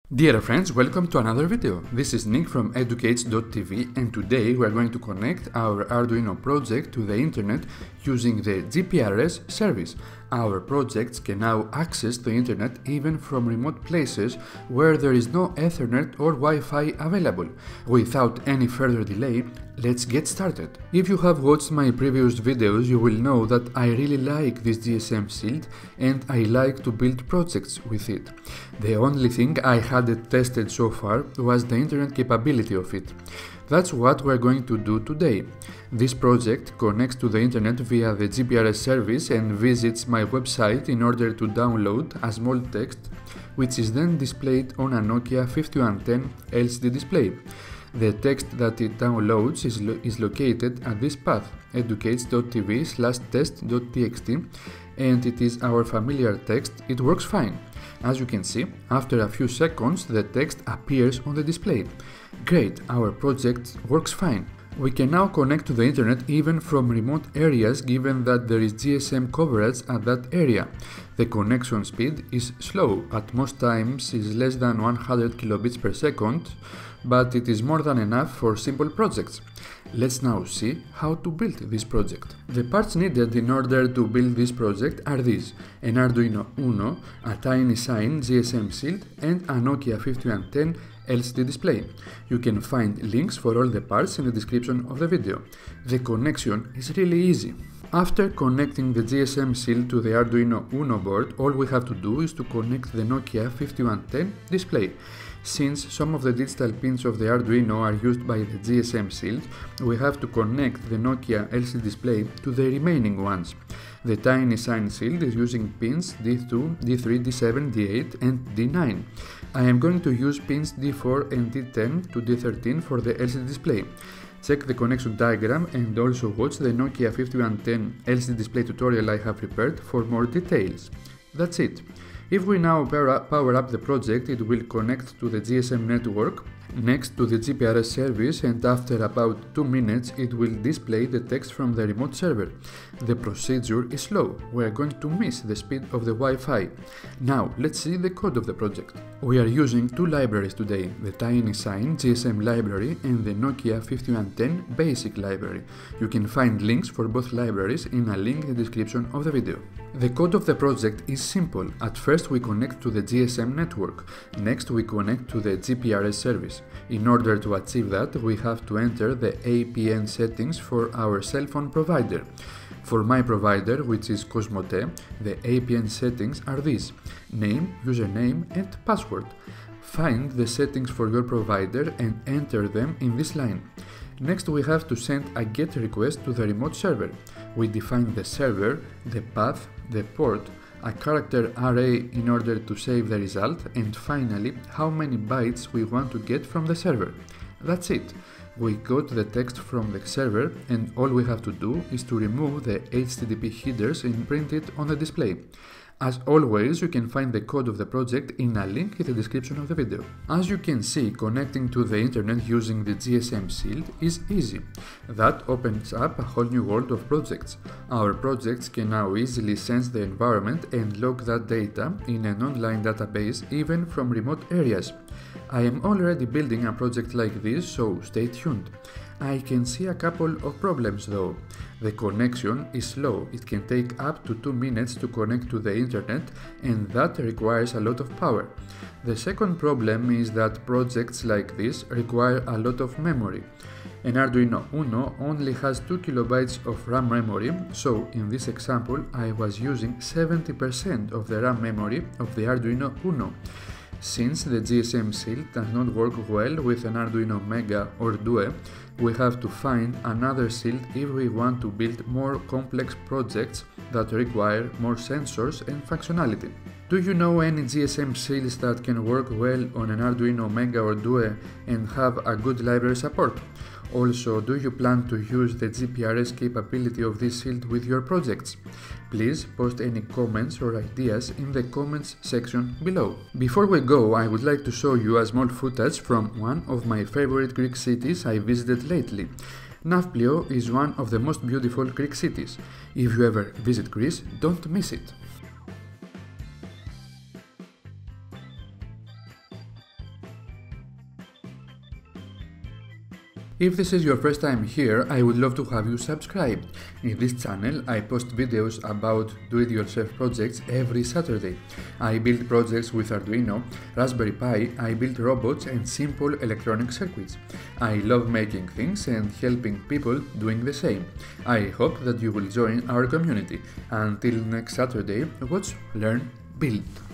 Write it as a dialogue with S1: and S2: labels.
S1: Dear friends, welcome to another video. This is Nick from educates.tv and today we are going to connect our Arduino project to the internet using the GPRS service. Our projects can now access the internet even from remote places where there is no Ethernet or Wi-Fi available. Without any further delay, let's get started. If you have watched my previous videos, you will know that I really like this GSM shield and I like to build projects with it. The only thing I hadn't tested so far was the internet capability of it. That's what we're going to do today. This project connects to the internet via the GPRS service and visits my website in order to download a small text which is then displayed on a Nokia 5110 LCD display. The text that it downloads is located at this path, educates.tv/test.txt, and it is our familiar text. It works fine. As you can see, after a few seconds the text appears on the display. Great, our project works fine. We can now connect to the internet even from remote areas given that there is GSM coverage at that area. The connection speed is slow, at most times is less than 100 kilobits per second, but it is more than enough for simple projects. Let's now see how to build this project. The parts needed in order to build this project are these: an Arduino Uno, a TinySine GSM shield and a Nokia 5110 LCD display. You can find links for all the parts in the description of the video. The connection is really easy. After connecting the GSM shield to the Arduino Uno board, all we have to do is to connect the Nokia 5110 display. Since some of the digital pins of the Arduino are used by the GSM shield, we have to connect the Nokia LCD display to the remaining ones. The TinySine shield is using pins D2, D3, D7, D8 and D9. I am going to use pins D4 and D10 to D13 for the LCD display. Check the connection diagram and also watch the Nokia 5110 LCD display tutorial I have prepared for more details. That's it. If we now power up the project, it will connect to the GSM network next to the GPRS service, and after about 2 minutes it will display the text from the remote server. The procedure is slow, we are going to miss the speed of the Wi-Fi. Now let's see the code of the project. We are using two libraries today, the TinySine GSM library and the Nokia 5110 basic library. You can find links for both libraries in a link in the description of the video. The code of the project is simple. At first we connect to the GSM network, next we connect to the GPRS service. In order to achieve that, we have to enter the APN settings for our cell phone provider. For my provider, which is Cosmote, the APN settings are these: name, username and password. Find the settings for your provider and enter them in this line. Next we have to send a GET request to the remote server. We define the server, the path, the port, a character array in order to save the result, and finally how many bytes we want to get from the server. That's it. We got the text from the server and all we have to do is to remove the HTTP headers and print it on the display. As always, you can find the code of the project in a link in the description of the video. As you can see, connecting to the internet using the GSM shield is easy. That opens up a whole new world of projects. Our projects can now easily sense the environment and log that data in an online database even from remote areas. I am already building a project like this, so stay tuned. I can see a couple of problems though. The connection is slow, it can take up to 2 minutes to connect to the internet and that requires a lot of power. The second problem is that projects like this require a lot of memory. An Arduino Uno only has 2 kilobytes of RAM memory, so in this example I was using 70% of the RAM memory of the Arduino Uno. Since the GSM shield does not work well with an Arduino Mega or Due, we have to find another shield if we want to build more complex projects that require more sensors and functionality. Do you know any GSM shields that can work well on an Arduino Mega or Due and have a good library support? Also, do you plan to use the GPRS capability of this shield with your projects? Please post any comments or ideas in the comments section below. Before we go, I would like to show you a small footage from one of my favorite Greek cities I visited lately. Nafplio is one of the most beautiful Greek cities. If you ever visit Greece, don't miss it. If this is your first time here, I would love to have you subscribed. In this channel, I post videos about do-it-yourself projects every Saturday. I build projects with Arduino, Raspberry Pi, I build robots and simple electronic circuits. I love making things and helping people doing the same. I hope that you will join our community. Until next Saturday, watch, learn, build.